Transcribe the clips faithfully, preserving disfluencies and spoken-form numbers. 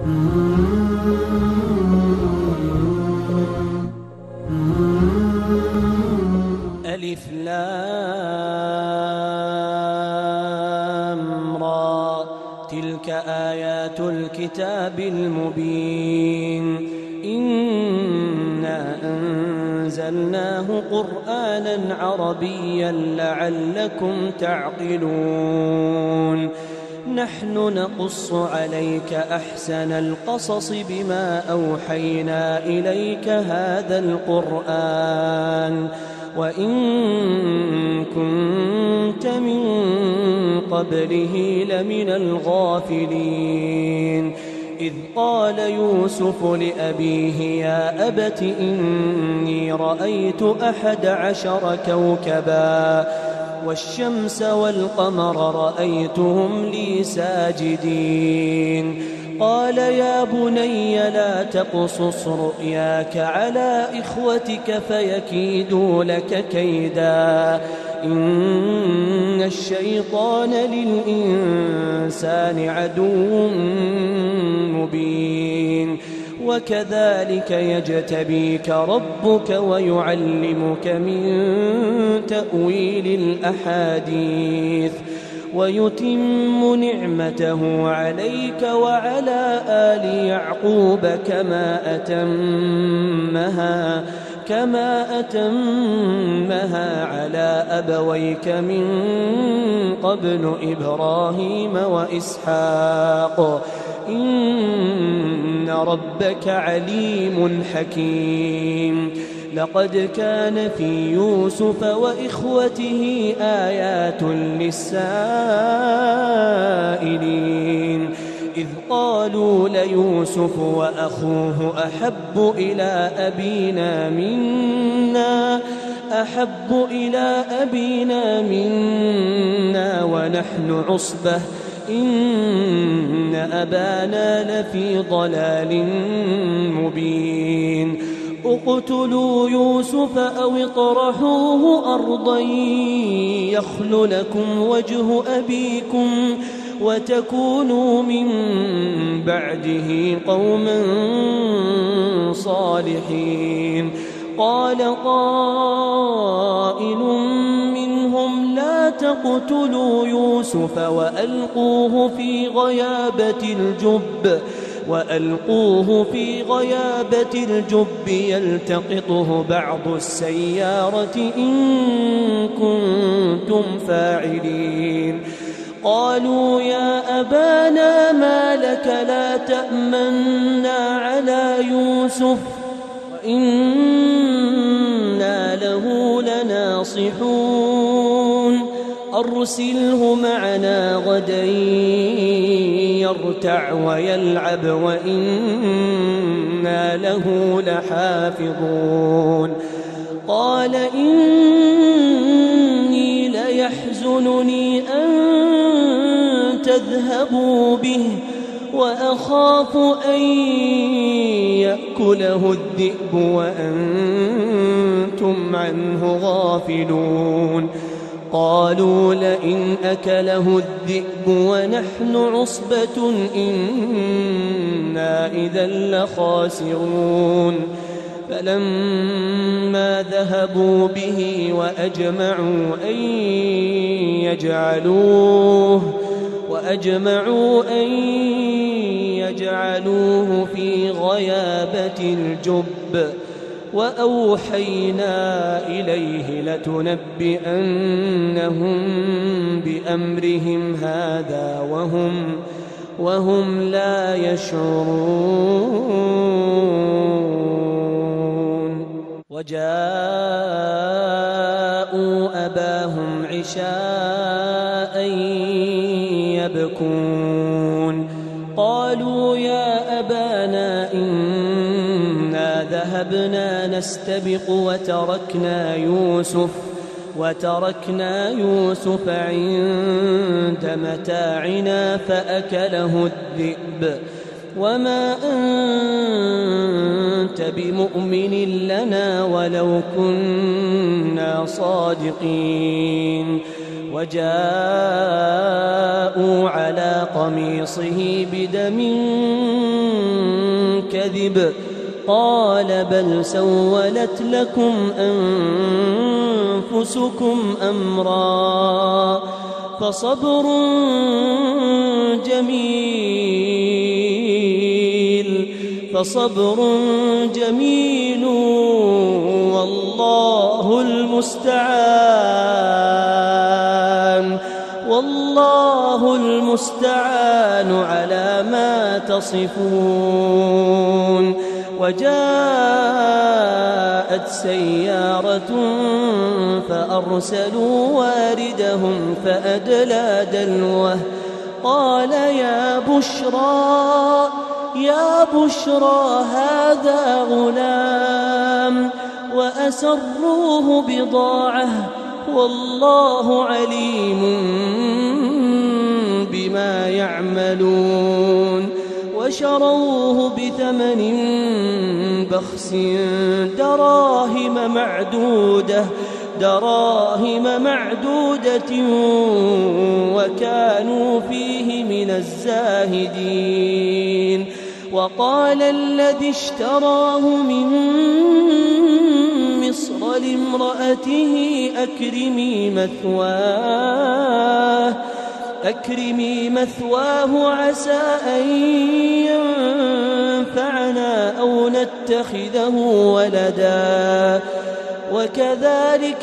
ألف لام را تلك آيات الكتاب المبين إنا أنزلناه قرآنا عربيا لعلكم تعقلون نحن نقص عليك أحسن القصص بما أوحينا إليك هذا القرآن وإن كنت من قبله لمن الغافلين إذ قال يوسف لأبيه يا أبت إني رأيت أحد عشر كوكبا والشمس والقمر رأيتهم لي ساجدين قال يا بني لا تقصص رؤياك على إخوتك فيكيدوا لك كيدا إن الشيطان للإنسان عدو مبين وكذلك يجتبيك ربك ويعلمك من تأويل الأحاديث ويتم نعمته عليك وعلى آل يعقوب كما أتمها كما أتمها على أبويك من قبل إبراهيم وإسحاق إن ربك عليم حكيم لقد كان في يوسف وإخوته آيات للسائلين إذ قالوا ليوسف وأخوه أحب إلى أبينا منا أحب إلى أبينا منا ونحن عصبة إن أبانا لفي ضلال مبين اقتلوا يوسف أو اطرحوه أرضا يخل لكم وجه أبيكم وتكونوا من بعده قوما صالحين قال قائل منهم لا تقتلوا يوسف وألقوه في غيابة الجب وألقوه في غيابة الجب يلتقطه بعض السيارة إن كنتم فاعلين قالوا يا أبانا ما لك لا تأمنا على يوسف وإنا له لناصحون أرسله معنا غدا يرتع ويلعب وإنا له لحافظون قال إني ليحزنني أن تذهبوا به وأخاف أن يأكله الذئب وأنتم عنه غافلون قالوا لئن أكله الذئب ونحن عصبة إنا إذا لخاسرون فلما ذهبوا به وأجمعوا أن يجعلوه وأجمعوا أن يجعلوه في غيابة الجب وأوحينا إليه لتنبئنهم بأمرهم هذا وهم وهم لا يشعرون وجاءوا أباهم عشاء يبكون قالوا يا أبانا إنا ذهبنا نستبق وتركنا يوسف وتركنا يوسف عند متاعنا فأكله الذئب وما أنت بمؤمن لنا ولو كنا صادقين وجاءوا على قميصه بدم كذب قال بل سولت لكم أنفسكم أمرا فصبر جميل فصبر جميل والله المستعان والله المستعان على ما تصفون. وجاءت سيارة فأرسلوا واردهم فأدلى دلوه قال يا بشرى يا بشرى هذا غلام وأسروه بضاعة والله عليم بما يعملون. وشروه بثمن بخس دراهم معدودة دراهم معدودة وكانوا فيه من الزاهدين. وقال الذي اشتراه من مصر لامرأته أكرمي مثواه أكرمي مثواه عسى أن ينفعنا أو نتخذه ولدا وكذلك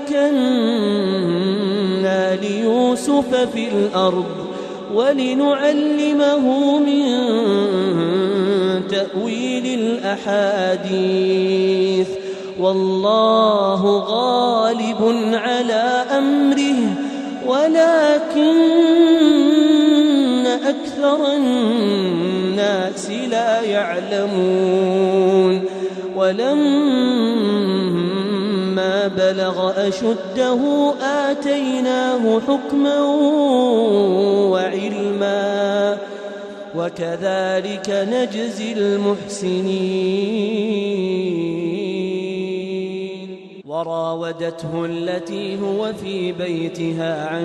مكنا ليوسف في الأرض ولنعلمه من تأويل الأحاديث والله غالب على أمره ولكن أكثر الناس لا يعلمون. ولما بلغ أشده آتيناه حكما وعلما وكذلك نجزي المحسنين. وراودته التي هو في بيتها عن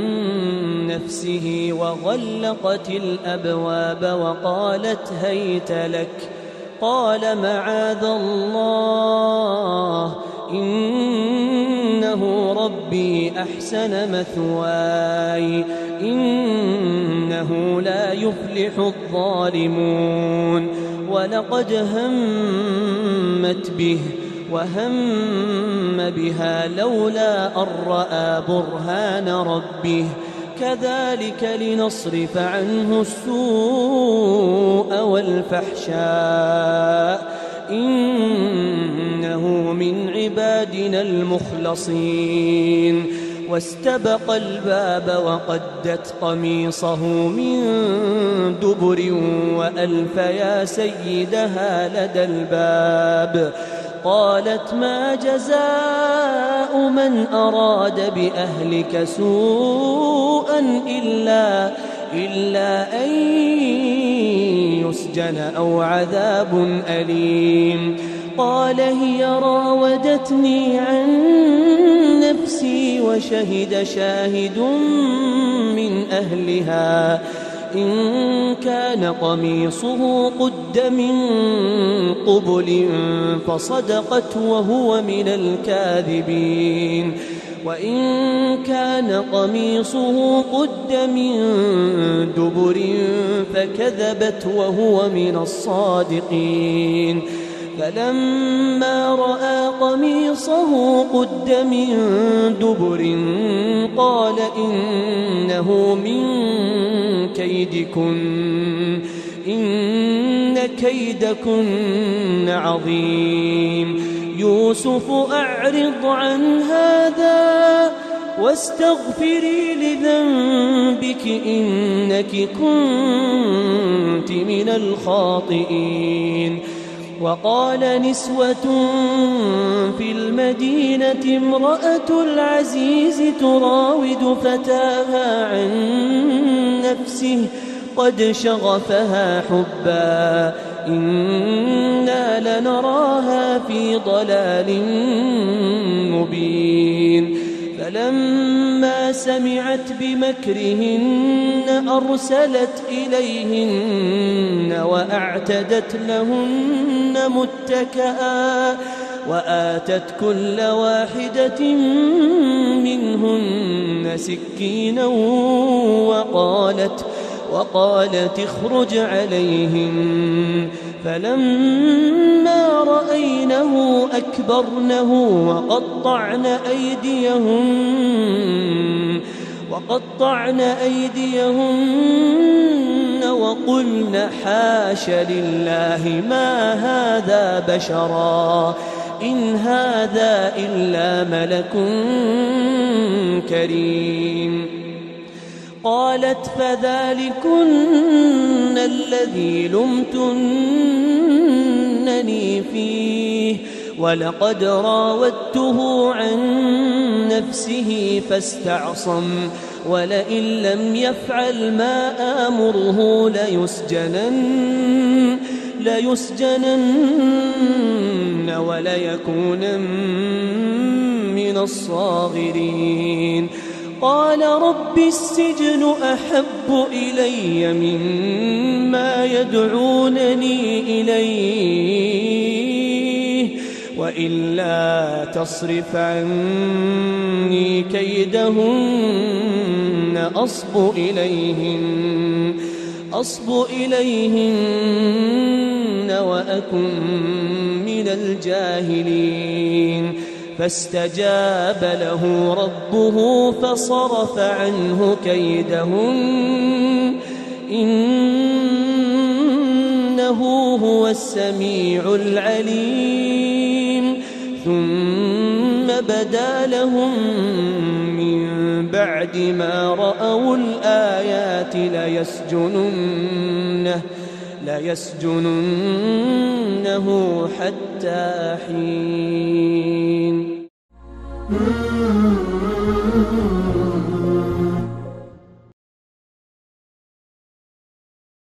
نفسه وغلقت الأبواب وقالت هيت لك قال معاذ الله إنه ربي أحسن مثواي إنه لا يفلح الظالمون. ولقد همت به وهم بها لولا أن رأى برهان ربه كذلك لنصرف عنه السوء والفحشاء إنه من عبادنا المخلصين. واستبق الباب وقدت قميصه من دبر وألف يا سيدها لدى الباب قالت ما جزاء من أراد بأهلك سوءا إلا, إلا أن يسجن أو عذاب أليم. قال هي راودتني عن نفسي وشهد شاهد من أهلها إن كان قميصه قد من قبل فصدقت وهو من الكاذبين وإن كان قميصه قد من دبر فكذبت وهو من الصادقين. فلما رأى قميصه قد من دبر قال إنه من كيدكن إن كيدكن عظيم. يوسف أعرض عن هذا واستغفري لذنبك إنك كنت من الخاطئين. وقال نسوة في المدينة امرأة العزيز تراود فتاها عن نفسه قد شغفها حبا إنا لنراها في ضلال مبين. فلما سمعت بمكرهن أرسلت إليهن وأعتدت لهن متكئا وآتت كل واحدة منهن سكينا وقالت وقالت اخرج عليهم. فلما رأينه أكبرنه وقطعن أيديهن وقطعن أيديهن وقلن حاش لله ما هذا بشرا إن هذا إلا ملك كريم. قالت فذلكن الذي لمتنني فيه ولقد راودته عن نفسه فاستعصم ولئن لم يفعل ما آمره ليسجنن ليسجنن وليكونن من الصاغرين. قال رب السجن أحب إلي مما يدعونني إليه وإلا تصرف عني كيدهن أصب إليهن أصب إليهن وأكن من الجاهلين. فاستجاب له ربه فصرف عنه كيدهن إنه هو السميع العليم. ثم بدا لهم من بعد ما رأوا الآيات ليسجننه ليسجننه حتى حين.